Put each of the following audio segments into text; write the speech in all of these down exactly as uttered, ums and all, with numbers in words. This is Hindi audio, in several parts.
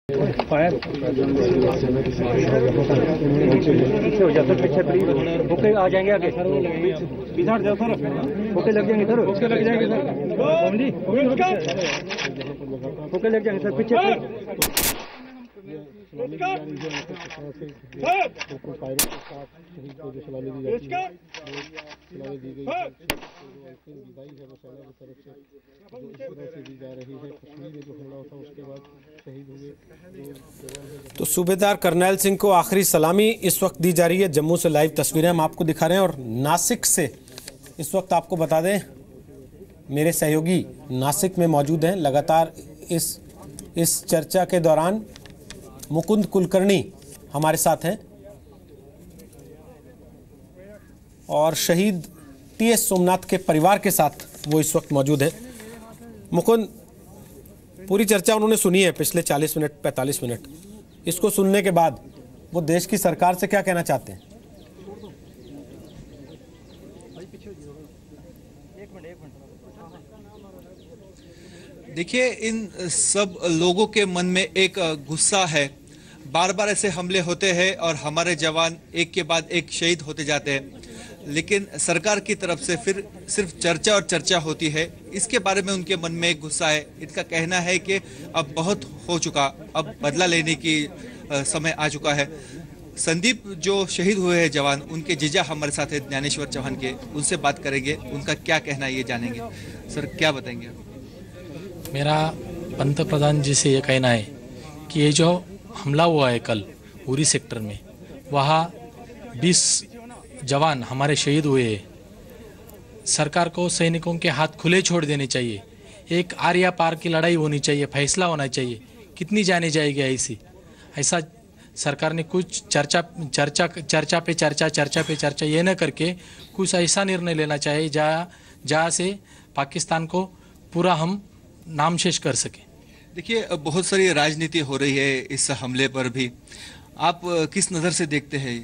फायर पीछे हो जाओ सर, पीछे प्लीज। ओके, आ जाएंगे आगे, बिछाड़ जाओ सर। ओके, लग जाएंगे सर, ओके लग जाएंगे सर। ओके लग जाएंगे सर, पीछे तो सूबेदार करनैल सिंह को आखिरी सलामी इस वक्त दी जा रही है। जम्मू से लाइव तस्वीरें हम आपको दिखा रहे हैं और नासिक से इस वक्त आपको बता दें मेरे सहयोगी नासिक में मौजूद हैं। लगातार इस इस चर्चा के दौरान मुकुंद कुलकर्णी हमारे साथ हैं और शहीद टी एस सोमनाथ के परिवार के साथ वो इस वक्त मौजूद है। मुकुंद, पूरी चर्चा उन्होंने सुनी है पिछले चालीस मिनट पैंतालीस मिनट। इसको सुनने के बाद वो देश की सरकार से क्या कहना चाहते हैं? देखिए, इन सब लोगों के मन में एक गुस्सा है। बार बार ऐसे हमले होते हैं और हमारे जवान एक के बाद एक शहीद होते जाते हैं, लेकिन सरकार की तरफ से फिर सिर्फ चर्चा और चर्चा होती है। इसके बारे में उनके मन में एक गुस्सा है। इनका कहना है कि अब बहुत हो चुका, अब बदला लेने की समय आ चुका है। संदीप जो शहीद हुए हैं जवान, उनके जीजा हमारे साथ है ज्ञानेश्वर चौहान के, उनसे बात करेंगे। उनका क्या कहना है ये जानेंगे। सर, क्या बताएंगे? मेरा पंतप्रधान जी से ये कहना है कि ये जो हमला हुआ है कल उरी सेक्टर में, वहाँ बीस जवान हमारे शहीद हुए हैं। सरकार को सैनिकों के हाथ खुले छोड़ देने चाहिए। एक आर्या पार की लड़ाई होनी चाहिए, फैसला होना चाहिए। कितनी जाने जाएगी ऐसी ऐसा सरकार ने कुछ चर्चा चर्चा चर्चा पे चर्चा चर्चा पे चर्चा ये न करके कुछ ऐसा निर्णय लेना चाहिए जहाँ जहाँ से पाकिस्तान को पूरा हम नामशेष कर सके। देखिए, बहुत सारी राजनीति हो रही है इस हमले पर भी। आप किस नज़र से देखते हैं?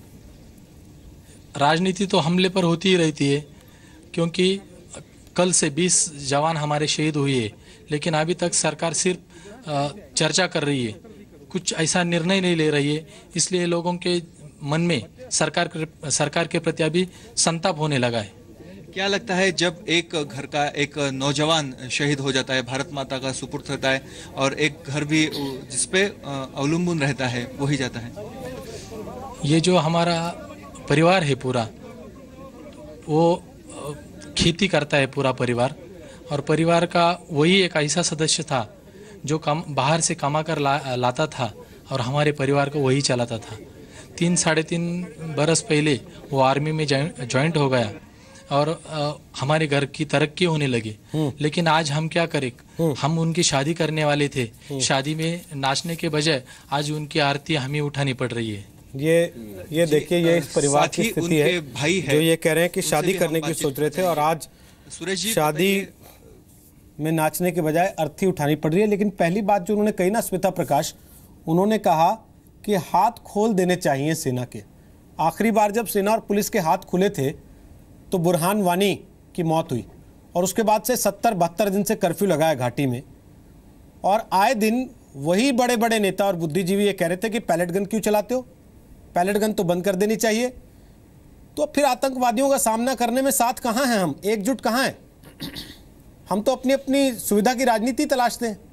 राजनीति तो हमले पर होती ही रहती है, क्योंकि कल से बीस जवान हमारे शहीद हुए हैं, लेकिन अभी तक सरकार सिर्फ चर्चा कर रही है, कुछ ऐसा निर्णय नहीं ले रही है। इसलिए लोगों के मन में सरकार के सरकार के प्रति अभी संताप होने लगा है। क्या लगता है, जब एक घर का एक नौजवान शहीद हो जाता है, भारत माता का सुपुर्द होता है, और एक घर भी जिसपे अवलंबन रहता है वो ही जाता है। ये जो हमारा परिवार है पूरा, वो खेती करता है पूरा परिवार, और परिवार का वही एक ऐसा सदस्य था जो कम बाहर से कमा कर ला, लाता था और हमारे परिवार को वही चलाता था। तीन साढ़े तीन बरस पहले वो आर्मी में ज्वाइंट हो गया और आ, हमारे घर की तरक्की होने लगी। लेकिन आज हम क्या करें, हम उनकी शादी करने वाले थे, शादी में नाचने के बजाय आज उनकी आरती हमें उठानी पड़ रही है। ये ये देखिए, ये इस परिवार की स्थिति है, भाई है जो ये कह रहे हैं कि शादी करने की सोच रहे थे और आज शादी में नाचने के बजाय अर्थी उठानी पड़ रही है। लेकिन पहली बात जो उन्होंने कही ना श्वेता प्रकाश, उन्होंने कहा कि हाथ खोल देने चाहिए सेना के। आखिरी बार जब सेना और पुलिस के हाथ खुले थे तो बुरहान वानी की मौत हुई और उसके बाद से सत्तर बहत्तर दिन से कर्फ्यू लगाया घाटी में, और आए दिन वही बड़े बड़े नेता और बुद्धिजीवी ये कह रहे थे कि पैलेट गन क्यों चलाते हो, पैलेट गन तो बंद कर देनी चाहिए। तो फिर आतंकवादियों का सामना करने में साथ कहाँ हैं हम, एकजुट कहाँ हैं? हम तो अपनी अपनी सुविधा की राजनीति तलाशते हैं।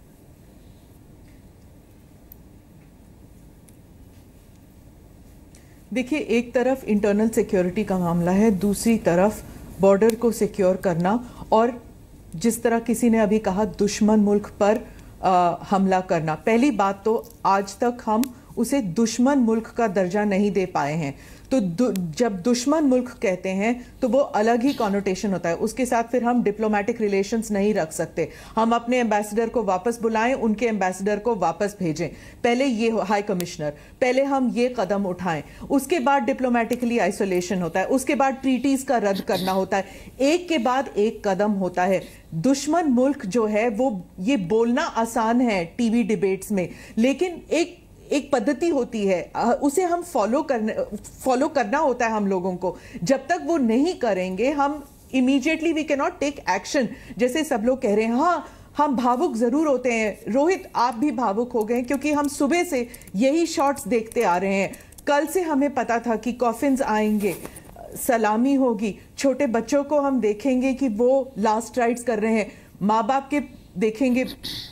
देखिए, एक तरफ इंटरनल सिक्योरिटी का मामला है, दूसरी तरफ बॉर्डर को सिक्योर करना, और जिस तरह किसी ने अभी कहा दुश्मन मुल्क पर आ, हमला करना। पहली बात तो आज तक हम उसे दुश्मन मुल्क का दर्जा नहीं दे पाए हैं। तो दु, जब दुश्मन मुल्क कहते हैं तो वो अलग ही कॉनोटेशन होता है, उसके साथ फिर हम डिप्लोमेटिक रिलेशंस नहीं रख सकते। हम अपने एम्बेसडर को वापस बुलाएं, उनके एम्बेसडर को वापस भेजें, पहले ये हाई कमिश्नर, पहले हम ये कदम उठाएं, उसके बाद डिप्लोमेटिकली आइसोलेशन होता है, उसके बाद ट्रीटीज का रद्द करना होता है, एक के बाद एक कदम होता है। दुश्मन मुल्क जो है वो ये बोलना आसान है टीवी डिबेट्स में, लेकिन एक एक पद्धति होती है, उसे हम फॉलो करने फॉलो करना होता है हम लोगों को। जब तक वो नहीं करेंगे हम immediately we can not take action. जैसे सब लोग कह रहे हैं, हाँ हम भावुक जरूर होते हैं। रोहित, आप भी भावुक हो गए क्योंकि हम सुबह से यही शॉट्स देखते आ रहे हैं। कल से हमें पता था कि कॉफिन्स आएंगे, सलामी होगी, छोटे बच्चों को हम देखेंगे कि वो लास्ट राइट्स कर रहे हैं, माँ बाप के देखेंगे।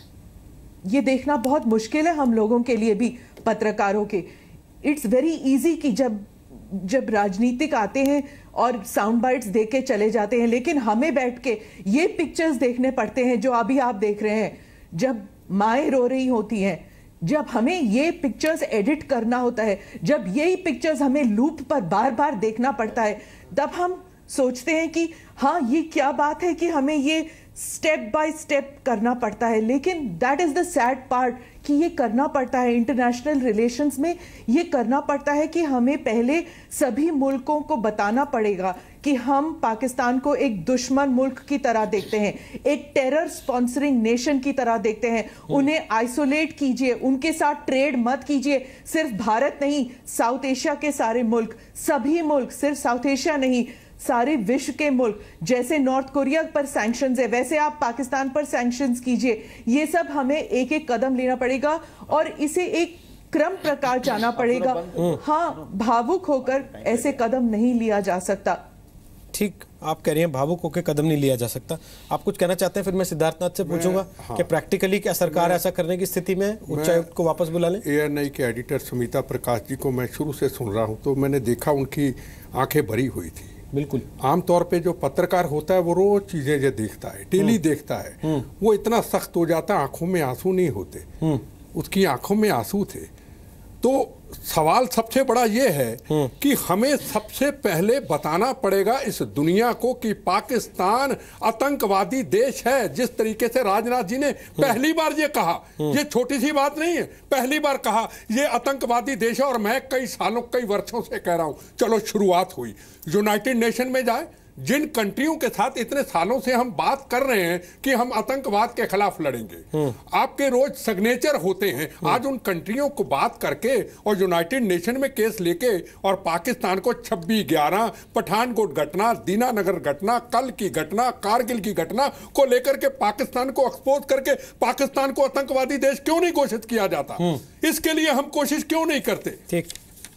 ये देखना बहुत मुश्किल है हम लोगों के लिए भी, पत्रकारों के। इट्स वेरी इजी कि जब जब राजनीतिक आते हैं और साउंड बाइट्स दे के चले जाते हैं, लेकिन हमें बैठ के ये पिक्चर्स देखने पड़ते हैं जो अभी आप देख रहे हैं, जब माएँ रो रही होती हैं, जब हमें ये पिक्चर्स एडिट करना होता है, जब यही पिक्चर्स हमें लूप पर बार बार देखना पड़ता है, तब हम सोचते हैं कि हाँ, ये क्या बात है कि हमें ये स्टेप बाय स्टेप करना पड़ता है। लेकिन that is the sad part कि ये करना पड़ता है इंटरनेशनल रिलेशंस में। ये करना पड़ता है कि हमें पहले सभी मुल्कों को बताना पड़ेगा कि हम पाकिस्तान को एक दुश्मन मुल्क की तरह देखते हैं, एक टेरर स्पॉन्सरिंग नेशन की तरह देखते हैं। उन्हें आइसोलेट कीजिए, उनके साथ ट्रेड मत कीजिए। सिर्फ भारत नहीं, साउथ एशिया के सारे मुल्क, सभी मुल्क, सिर्फ साउथ एशिया नहीं, सारे विश्व के मुल्क, जैसे नॉर्थ कोरिया पर सैंक्शंस है वैसे आप पाकिस्तान पर सैंक्शंस कीजिए। ये सब हमें एक एक कदम लेना पड़ेगा और इसे एक क्रम प्रकार जाना पड़ेगा। हाँ, भावुक होकर ऐसे कदम नहीं लिया जा सकता। ठीक, आप कह रही हैं भावुक होकर कदम नहीं लिया जा सकता। आप कुछ कहना चाहते हैं? फिर मैं सिद्धार्थनाथ से पूछूंगा हाँ, कि प्रैक्टिकली क्या सरकार ऐसा करने की स्थिति में उच्चायुक्त को वापस बुला लें? एएनआई के एडिटर सुमिता प्रकाश जी को मैं शुरू से सुन रहा हूं, तो मैंने देखा उनकी आंखें भरी हुई थी। बिल्कुल, आमतौर पे जो पत्रकार होता है वो रोज चीजें जो देखता है, डेली देखता है, वो इतना सख्त हो जाता है, आंखों में आंसू नहीं होते। उसकी आंखों में आंसू थे। तो सवाल सबसे बड़ा ये है कि हमें सबसे पहले बताना पड़ेगा इस दुनिया को कि पाकिस्तान आतंकवादी देश है। जिस तरीके से राजनाथ जी ने पहली बार ये कहा, ये छोटी सी बात नहीं है, पहली बार कहा ये आतंकवादी देश है। और मैं कई सालों कई वर्षों से कह रहा हूं, चलो शुरुआत हुई, यूनाइटेड नेशन में जाए। जिन कंट्रियों के साथ इतने सालों से हम बात कर रहे हैं कि हम आतंकवाद के खिलाफ लड़ेंगे, आपके रोज सिग्नेचर होते हैं, आज उन कंट्रियों को बात करके और यूनाइटेड नेशन में केस लेके और पाकिस्तान को छब्बीस ग्यारह, पठानकोट घटना, दीनानगर घटना, कल की घटना, कारगिल की घटना को लेकर के पाकिस्तान को एक्सपोज करके पाकिस्तान को आतंकवादी देश क्यों नहीं घोषित किया जाता? इसके लिए हम कोशिश क्यों नहीं करते? ठीक,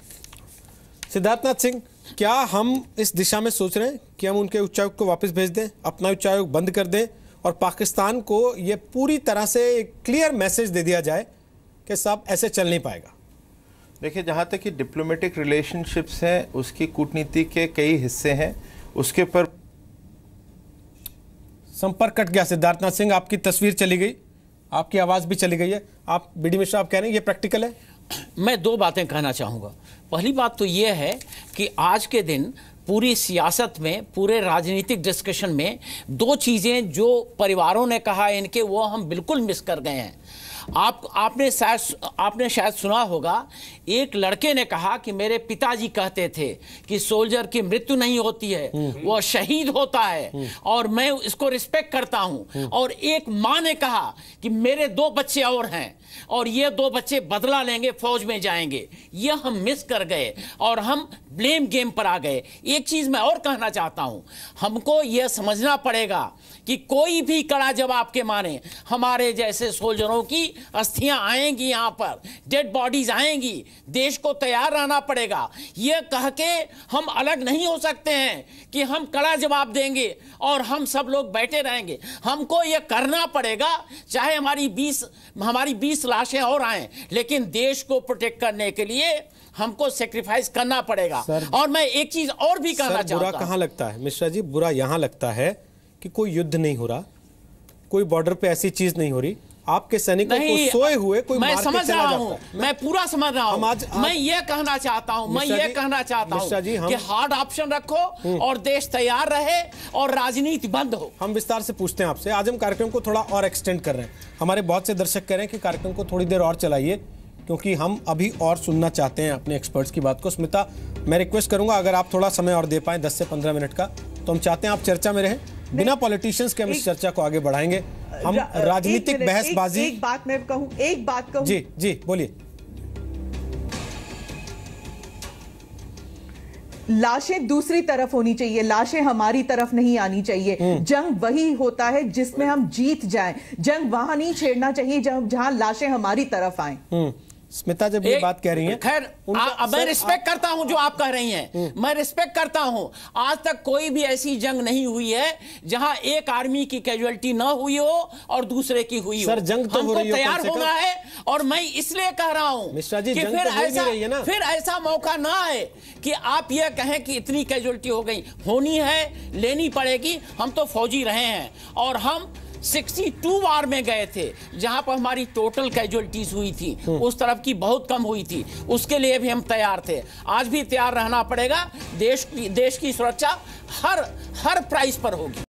सिद्धार्थनाथ सिंह, क्या हम इस दिशा में सोच रहे हैं कि हम उनके उच्चायुक्त को वापस भेज दें, अपना उच्चायुक्त बंद कर दें और पाकिस्तान को ये पूरी तरह से एक क्लियर मैसेज दे दिया जाए कि सब ऐसे चल नहीं पाएगा? देखिए, जहाँ तक कि डिप्लोमेटिक रिलेशनशिप्स हैं, उसकी कूटनीति के कई हिस्से हैं, उसके पर संपर्क कट गया। सिद्धार्थनाथ सिंह, आपकी तस्वीर चली गई, आपकी आवाज़ भी चली गई है। आप बी डी मिश्रा, आप कह रहे हैं ये प्रैक्टिकल है? मैं दो बातें कहना चाहूँगा। पहली बात तो ये है कि आज के दिन पूरी सियासत में, पूरे राजनीतिक डिस्कशन में दो चीज़ें जो परिवारों ने कहा इनके, वो हम बिल्कुल मिस कर गए हैं। आप आपने शायद आपने शायद सुना होगा, एक लड़के ने कहा कि मेरे पिताजी कहते थे कि सोल्जर की मृत्यु नहीं होती है, वो शहीद होता है और मैं इसको रिस्पेक्ट करता हूं। और एक माँ ने कहा कि मेरे दो बच्चे और हैं और ये दो बच्चे बदला लेंगे, फौज में जाएंगे। ये हम मिस कर गए और हम ब्लेम गेम पर आ गए। एक चीज मैं और कहना चाहता हूं, हमको यह समझना पड़ेगा कि कोई भी कड़ा जवाब के माने हमारे जैसे सोल्जरों की अस्थियां आएंगी, यहाँ पर डेड बॉडीज आएंगी, देश को तैयार रहना पड़ेगा। यह कह के हम अलग नहीं हो सकते हैं कि हम कड़ा जवाब देंगे और हम सब लोग बैठे रहेंगे। हमको यह करना पड़ेगा, चाहे हमारी बीस हमारी बीस लाशें और आएं, लेकिन देश को प्रोटेक्ट करने के लिए हमको सेक्रीफाइस करना पड़ेगा। और मैं एक चीज और भी कहना चाहता हूं। बुरा कहां लगता है मिश्रा जी? बुरा यहां लगता है कि कोई युद्ध नहीं हो रहा, कोई बॉर्डर पे ऐसी चीज नहीं हो रही, आपके सैनिकों को सोए हुए कोई मैं मार समझ के चला रहा जाता हूं, है। मैं पूरा समझ रहा हूं। आज, आज, मैं ये कहना चाहता हूं मैं ये कहना चाहता हूं कि हार्ड ऑप्शन रखो और देश तैयार रहे और राजनीति बंद हो। हम विस्तार से पूछते हैं आपसे। आज हम कार्यक्रम को थोड़ा और एक्सटेंड कर रहे हैं। हमारे बहुत से दर्शक कह रहे हैं कि कार्यक्रम को थोड़ी देर और चलाइए, क्योंकि हम अभी और सुनना चाहते हैं अपने एक्सपर्ट्स की बात को। स्मिता, मैं रिक्वेस्ट करूंगा अगर आप थोड़ा समय और दे पाएं, दस से पंद्रह मिनट का, तो हम चाहते हैं आप चर्चा में रहें। बिना पॉलिटिशियंस के हम इस चर्चा को आगे बढ़ाएंगे। हम राजनीतिक बहसबाजी, एक बात मैं कहूं, एक बात कहूं। जी जी बोलिए। लाशें दूसरी तरफ होनी चाहिए, लाशें हमारी तरफ नहीं आनी चाहिए। जंग वही होता है जिसमें हम जीत जाएं। जंग वहां नहीं छेड़ना चाहिए जहां जहां लाशें हमारी तरफ आएं। स्मिता जब ये बात कह रही हैं, खैर मैं रिस्पेक्ट करता हूं जो आप कह रही हैं, मैं रिस्पेक्ट करता हूं। आज तक कोई भी ऐसी जंग नहीं हुई है जहां एक आर्मी की कैजुअलिटी ना हुई हो और दूसरे की हुई हो। सर जंग तो हो रही हो, तैयार होना है। और मैं इसलिए कह रहा हूं मिश्रा जी, कि जंग फिर तो हो ऐसा नहीं रही है ना। फिर ऐसा मौका ना आए कि आप यह कहें कि इतनी कैजुअलिटी हो गई। होनी है, लेनी पड़ेगी। हम तो फौजी रहे हैं और हम बासठ वार में गए थे जहां पर हमारी टोटल कैजुअलिटीज हुई थी, उस तरफ की बहुत कम हुई थी। उसके लिए भी हम तैयार थे, आज भी तैयार रहना पड़ेगा। देश की देश की सुरक्षा हर हर प्राइस पर होगी।